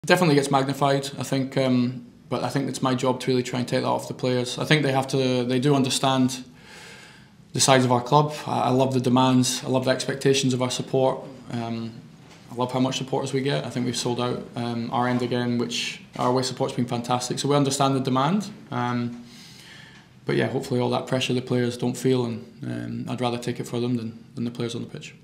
Definitely gets magnified, I think, but I think it's my job to really try and take that off the players. I think they do understand the size of our club. I love the demands, I love the expectations of our support. I love how much supporters we get. I think we've sold out our end again, which our away support's been fantastic. So we understand the demand. But yeah, hopefully all that pressure the players don't feel, and I'd rather take it for them than the players on the pitch.